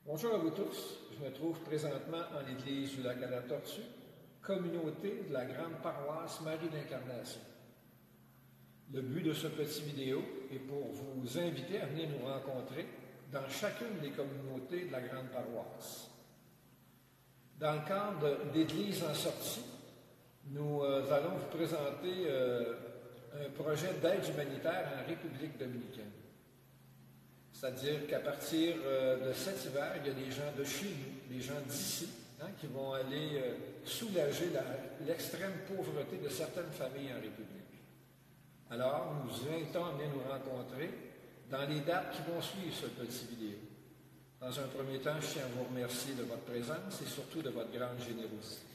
Bonjour à vous tous. Je me trouve présentement en l'église du Lac-à-la-Tortue, communauté de la grande paroisse Marie d'Incarnation. Le but de ce petit vidéo est pour vous inviter à venir nous rencontrer dans chacune des communautés de la grande paroisse. Dans le cadre d'Église en sortie, nous allons vous présenter un projet d'aide humanitaire en République dominicaine. C'est-à-dire qu'à partir de cet hiver, il y a des gens de chez nous, des gens d'ici, qui vont aller soulager l'extrême pauvreté de certaines familles en République. Alors, nous vous invitons à venir nous rencontrer dans les dates qui vont suivre ce petit vidéo. Dans un premier temps, je tiens à vous remercier de votre présence et surtout de votre grande générosité.